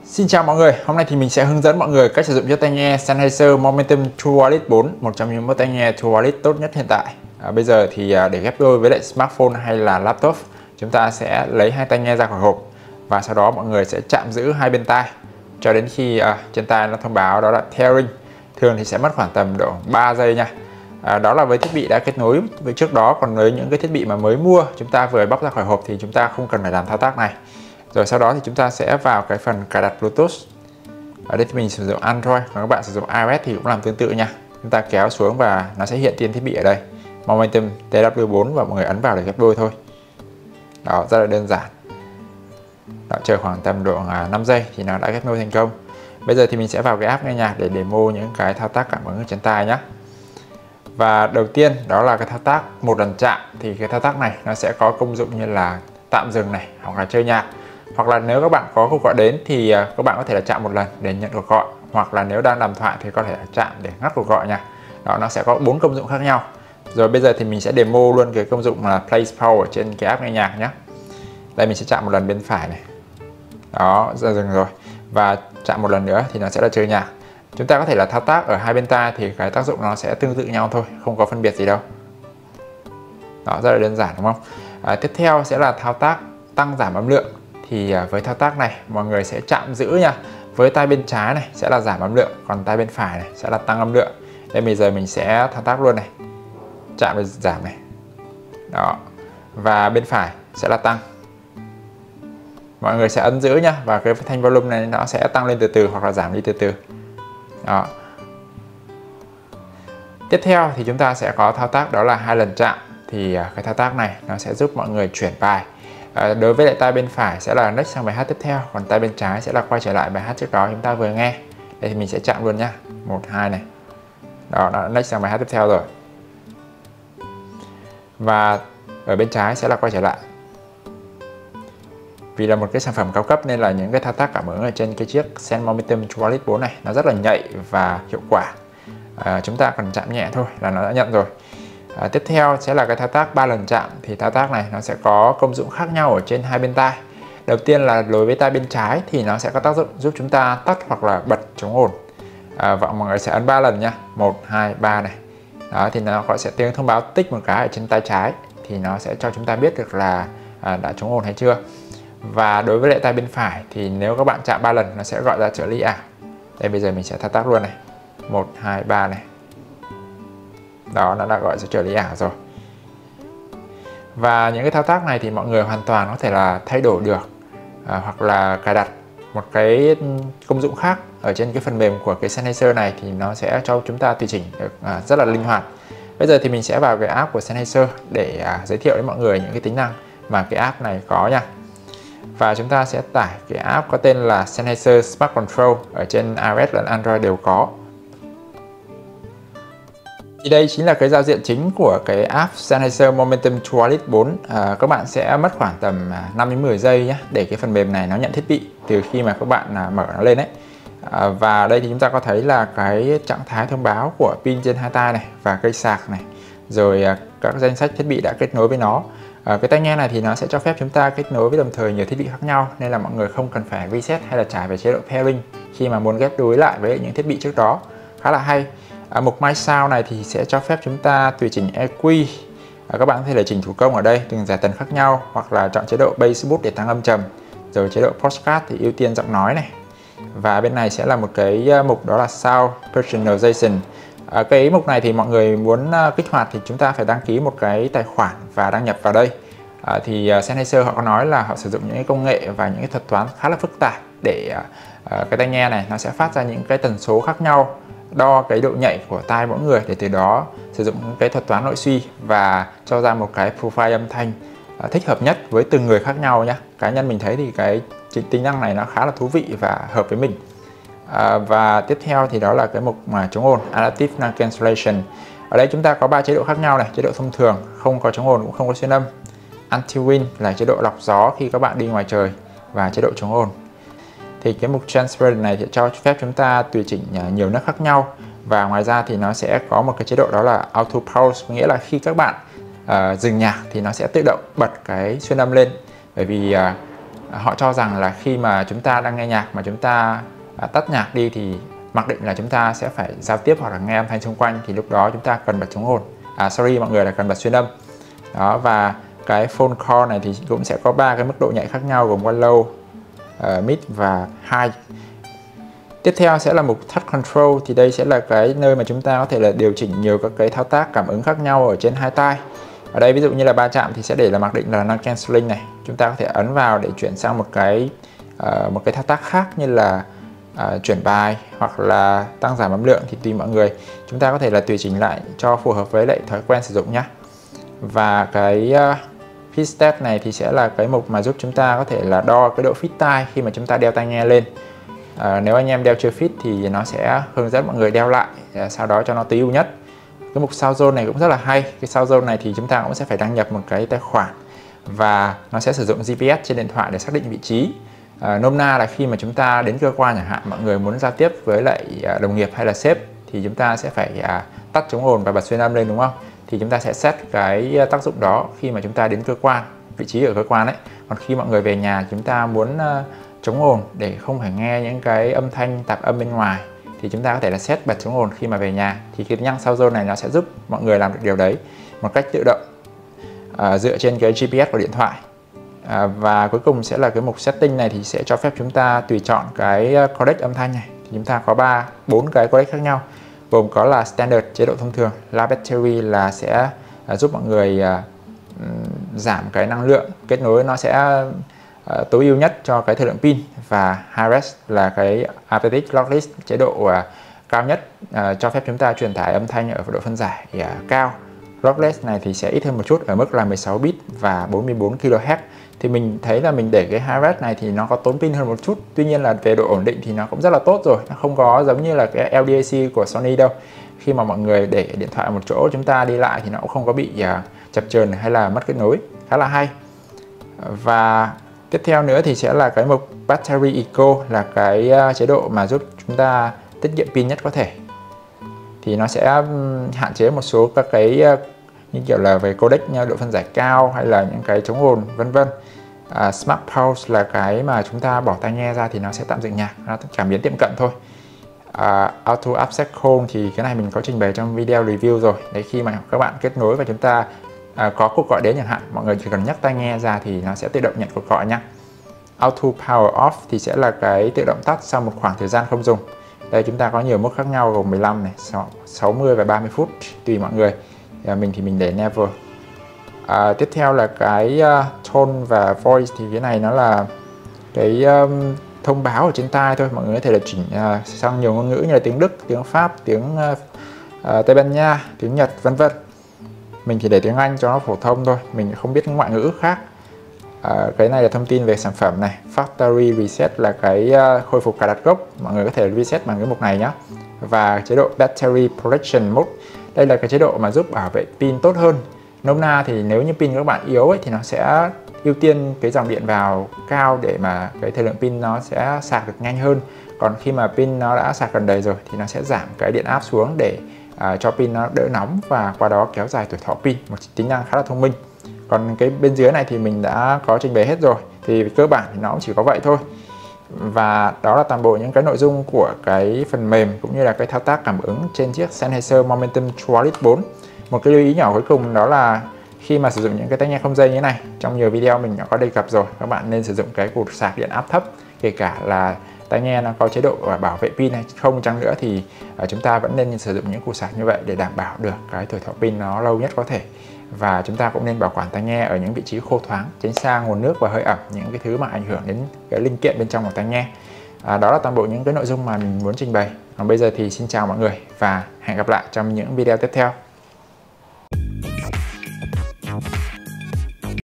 Xin chào mọi người, hôm nay thì mình sẽ hướng dẫn mọi người cách sử dụng chiếc tai nghe Sennheiser Momentum True Wireless 4, một trong những tai nghe True Wireless tốt nhất hiện tại. Bây giờ thì để ghép đôi với lại smartphone hay là laptop, chúng ta sẽ lấy hai tai nghe ra khỏi hộp và sau đó mọi người sẽ chạm giữ hai bên tai cho đến khi trên tai nó thông báo đó là tearing. Thường thì sẽ mất khoảng tầm độ 3 giây nha. Đó là với thiết bị đã kết nối với trước đó, còn với những cái thiết bị mà mới mua chúng ta vừa bóc ra khỏi hộp thì chúng ta không cần phải làm thao tác này. Rồi sau đó thì chúng ta sẽ vào cái phần cài đặt Bluetooth. Ở đây thì mình sử dụng Android, còn các bạn sử dụng iOS thì cũng làm tương tự nha. Chúng ta kéo xuống và nó sẽ hiện tên thiết bị ở đây, Momentum TW4, và mọi người ấn vào để ghép đôi thôi. Đó, rất là đơn giản. Đó, chờ khoảng tầm độ 5 giây thì nó đã ghép đôi thành công. Bây giờ thì mình sẽ vào cái app nghe nhạc để demo những cái thao tác cảm ứng ở trên tai nhé. Và đầu tiên đó là cái thao tác một lần chạm. Thì cái thao tác này nó sẽ có công dụng như là tạm dừng này, hoặc là chơi nhạc. Hoặc là nếu các bạn có cuộc gọi đến thì các bạn có thể là chạm một lần để nhận cuộc gọi, hoặc là nếu đang đàm thoại thì có thể là chạm để ngắt cuộc gọi nha. Đó, nó sẽ có 4 công dụng khác nhau. Rồi bây giờ thì mình sẽ demo luôn cái công dụng là Play Pause ở trên cái app nghe nhạc nhé. Đây mình sẽ chạm một lần bên phải này. Đó, ra dừng rồi. Và chạm một lần nữa thì nó sẽ là chơi nhạc. Chúng ta có thể là thao tác ở hai bên tai thì cái tác dụng nó sẽ tương tự nhau thôi, không có phân biệt gì đâu. Đó, rất là đơn giản đúng không? Tiếp theo sẽ là thao tác tăng giảm âm lượng. Thì với thao tác này mọi người sẽ chạm giữ nha. Với tai bên trái này sẽ là giảm âm lượng, còn tai bên phải này sẽ là tăng âm lượng. Đây bây giờ mình sẽ thao tác luôn này. Chạm để giảm này. Đó. Và bên phải sẽ là tăng. Mọi người sẽ ấn giữ nhá, và cái thanh volume này nó sẽ tăng lên từ từ hoặc là giảm đi từ từ. Đó. Tiếp theo thì chúng ta sẽ có thao tác đó là hai lần chạm. Thì cái thao tác này nó sẽ giúp mọi người chuyển bài. Đối với lại tai bên phải sẽ là next sang bài hát tiếp theo, còn tai bên trái sẽ là quay trở lại bài hát trước đó chúng ta vừa nghe. Đây thì mình sẽ chạm luôn nhá. 1, 2 này. Đó, đã next sang bài hát tiếp theo rồi. Và ở bên trái sẽ là quay trở lại. Vì là một cái sản phẩm cao cấp nên là những cái thao tác cảm ứng ở trên cái chiếc Sennheiser Momentum True Wireless 4 này nó rất là nhạy và hiệu quả. Chúng ta cần chạm nhẹ thôi là nó đã nhận rồi. Tiếp theo sẽ là cái thao tác 3 lần chạm. Thì thao tác này nó sẽ có công dụng khác nhau ở trên hai bên tai. Đầu tiên là đối với tai bên trái thì nó sẽ có tác dụng giúp chúng ta tắt hoặc là bật chống ồn. Và mọi người sẽ ấn 3 lần nha. 1, 2, 3 này. Đó, thì nó sẽ tiếng thông báo tích một cái ở trên tai trái. Thì nó sẽ cho chúng ta biết được là đã chống ồn hay chưa. Và đối với lại tai bên phải thì nếu các bạn chạm 3 lần nó sẽ gọi ra trợ lý ảo. Đây bây giờ mình sẽ thao tác luôn này. 1, 2, 3 này. Đó, nó đã gọi ra trợ lý ảo rồi. Và những cái thao tác này thì mọi người hoàn toàn có thể là thay đổi được, hoặc là cài đặt một cái công dụng khác ở trên cái phần mềm của cái Sennheiser này thì nó sẽ cho chúng ta tùy chỉnh được rất là linh hoạt. Bây giờ thì mình sẽ vào cái app của Sennheiser để giới thiệu đến mọi người những cái tính năng mà cái app này có nha. Và chúng ta sẽ tải cái app có tên là Sennheiser Smart Control, ở trên iOS và Android đều có. Thì đây chính là cái giao diện chính của cái app Sennheiser Momentum True Wireless 4. Các bạn sẽ mất khoảng tầm 5 đến 10 giây nhé để cái phần mềm này nó nhận thiết bị từ khi mà các bạn mở nó lên đấy. Và đây thì chúng ta có thấy là cái trạng thái thông báo của pin trên hai tai này và cây sạc này, rồi các danh sách thiết bị đã kết nối với nó. Cái tai nghe này thì nó sẽ cho phép chúng ta kết nối với đồng thời nhiều thiết bị khác nhau, nên là mọi người không cần phải reset hay là trải về chế độ pairing khi mà muốn ghép đối lại với những thiết bị trước đó. Khá là hay. Mục My Sound này thì sẽ cho phép chúng ta tùy chỉnh EQ. Các bạn có thể là chỉnh thủ công ở đây từng giải tần khác nhau, hoặc là chọn chế độ Bass Boost để tăng âm trầm. Rồi chế độ Podcast thì ưu tiên giọng nói này. Và bên này sẽ là một cái mục đó là Sound Personalization. Cái mục này thì mọi người muốn kích hoạt thì chúng ta phải đăng ký một cái tài khoản và đăng nhập vào đây. Thì Sennheiser họ có nói là họ sử dụng những cái công nghệ và những cái thuật toán khá là phức tạp để cái tai nghe này nó sẽ phát ra những cái tần số khác nhau, đo cái độ nhạy của tai mỗi người để từ đó sử dụng cái thuật toán nội suy và cho ra một cái profile âm thanh thích hợp nhất với từng người khác nhau nhé. Cá nhân mình thấy thì cái tính năng này nó khá là thú vị và hợp với mình. Và tiếp theo thì đó là cái mục mà chống ồn, Adaptive Noise Cancellation. Ở đây chúng ta có 3 chế độ khác nhau này. Chế độ thông thường, không có chống ồn cũng không có xuyên âm. Anti-wind là chế độ lọc gió khi các bạn đi ngoài trời, và chế độ chống ồn. Thì cái mục Transparent này thì cho phép chúng ta tùy chỉnh nhiều nấc khác nhau. Và ngoài ra thì nó sẽ có một cái chế độ đó là Auto Pause, nghĩa là khi các bạn dừng nhạc thì nó sẽ tự động bật cái xuyên âm lên. Bởi vì họ cho rằng là khi mà chúng ta đang nghe nhạc mà chúng ta tắt nhạc đi thì mặc định là chúng ta sẽ phải giao tiếp hoặc là nghe âm thanh xung quanh, thì lúc đó chúng ta cần bật chống ồn. Sorry mọi người, là cần bật xuyên âm. Đó, và cái phone call này thì cũng sẽ có 3 cái mức độ nhạy khác nhau, gồm qua low, mid và high. Tiếp theo sẽ là mục touch control, thì đây sẽ là cái nơi mà chúng ta có thể là điều chỉnh nhiều các cái thao tác cảm ứng khác nhau ở trên hai tai. Ở đây ví dụ như là ba chạm thì sẽ để là mặc định là non cancelling này, chúng ta có thể ấn vào để chuyển sang một cái thao tác khác như là chuyển bài hoặc là tăng giảm âm lượng, thì tùy mọi người, chúng ta có thể là tùy chỉnh lại cho phù hợp với lại thói quen sử dụng nhé. Và cái fit step này thì sẽ là cái mục mà giúp chúng ta có thể là đo cái độ fit tai khi mà chúng ta đeo tai nghe lên. Nếu anh em đeo chưa fit thì nó sẽ hướng dẫn mọi người đeo lại, sau đó cho nó tối ưu nhất. Cái mục sound zone này cũng rất là hay. Cái sound zone này thì chúng ta cũng sẽ phải đăng nhập một cái tài khoản và nó sẽ sử dụng GPS trên điện thoại để xác định vị trí. Nôm na là khi mà chúng ta đến cơ quan chẳng hạn, mọi người muốn giao tiếp với lại đồng nghiệp hay là sếp thì chúng ta sẽ phải tắt chống ồn và bật xuyên âm lên, đúng không? Thì chúng ta sẽ set cái tác dụng đó khi mà chúng ta đến cơ quan, vị trí ở cơ quan ấy. Còn khi mọi người về nhà chúng ta muốn chống ồn để không phải nghe những cái âm thanh tạp âm bên ngoài thì chúng ta có thể là set bật chống ồn khi mà về nhà. Thì cái nhắc sound zone này nó sẽ giúp mọi người làm được điều đấy một cách tự động dựa trên cái GPS của điện thoại. Và cuối cùng sẽ là cái mục setting này, thì sẽ cho phép chúng ta tùy chọn cái codec âm thanh này. Thì chúng ta có 4 cái codec khác nhau, gồm có là standard, chế độ thông thường, low battery là sẽ giúp mọi người giảm cái năng lượng kết nối, nó sẽ tối ưu nhất cho cái thời lượng pin, và high res là cái appetic lossless, chế độ cao nhất cho phép chúng ta truyền tải âm thanh ở độ phân giải cao. Lossless này thì sẽ ít hơn một chút ở mức là 16 bit và 44 kHz. Thì mình thấy là mình để cái high res này thì nó có tốn pin hơn một chút, tuy nhiên là về độ ổn định thì nó cũng rất là tốt rồi, nó không có giống như là cái LDAC của Sony đâu. Khi mà mọi người để điện thoại một chỗ, chúng ta đi lại thì nó cũng không có bị chập chờn hay là mất kết nối, khá là hay. Và tiếp theo nữa thì sẽ là cái mục Battery Eco, là cái chế độ mà giúp chúng ta tiết kiệm pin nhất có thể. Thì nó sẽ hạn chế một số các cái như kiểu là về codec như độ phân giải cao hay là những cái chống ồn vân vân. Smart Pause là cái mà chúng ta bỏ tai nghe ra thì nó sẽ tạm dừng nhạc, nó cảm biến tiệm cận thôi. Auto Upset Call thì cái này mình có trình bày trong video review rồi. Đấy, khi mà các bạn kết nối và chúng ta có cuộc gọi đến chẳng hạn, mọi người chỉ cần nhắc tai nghe ra thì nó sẽ tự động nhận cuộc gọi nhé. Auto Power Off thì sẽ là cái tự động tắt sau một khoảng thời gian không dùng. Đây chúng ta có nhiều mức khác nhau, gồm 15 này, 60 và 30 phút tùy mọi người. Mình thì mình để never. Tiếp theo là cái tone và voice, thì cái này nó là cái thông báo ở trên tai thôi. Mọi người có thể là chỉnh sang nhiều ngôn ngữ như là tiếng Đức, tiếng Pháp, tiếng Tây Ban Nha, tiếng Nhật vân vân. Mình chỉ để tiếng Anh cho nó phổ thông thôi, mình không biết ngoại ngữ khác. Cái này là thông tin về sản phẩm này. Factory Reset là cái khôi phục cài đặt gốc, mọi người có thể reset bằng cái mục này nhé. Và chế độ Battery Protection Mode, đây là cái chế độ mà giúp bảo vệ pin tốt hơn. Nôm na thì nếu như pin của các bạn yếu ấy, thì nó sẽ ưu tiên cái dòng điện vào cao để mà cái thời lượng pin nó sẽ sạc được nhanh hơn. Còn khi mà pin nó đã sạc gần đầy rồi thì nó sẽ giảm cái điện áp xuống để cho pin nó đỡ nóng và qua đó kéo dài tuổi thọ pin, một tính năng khá là thông minh. Còn cái bên dưới này thì mình đã có trình bày hết rồi, thì cơ bản thì nó cũng chỉ có vậy thôi. Và đó là toàn bộ những cái nội dung của cái phần mềm cũng như là cái thao tác cảm ứng trên chiếc Sennheiser Momentum True Wireless 4. Một cái lưu ý nhỏ cuối cùng đó là khi mà sử dụng những cái tai nghe không dây như thế này, trong nhiều video mình đã có đề cập rồi, các bạn nên sử dụng cái cục sạc điện áp thấp. Kể cả là tai nghe nó có chế độ bảo vệ pin hay không chăng nữa thì chúng ta vẫn nên sử dụng những cục sạc như vậy để đảm bảo được cái tuổi thọ pin nó lâu nhất có thể. Và chúng ta cũng nên bảo quản tai nghe ở những vị trí khô thoáng, tránh xa nguồn nước và hơi ẩm, những cái thứ mà ảnh hưởng đến cái linh kiện bên trong của tai nghe. Đó là toàn bộ những cái nội dung mà mình muốn trình bày. Còn bây giờ thì xin chào mọi người và hẹn gặp lại trong những video tiếp theo.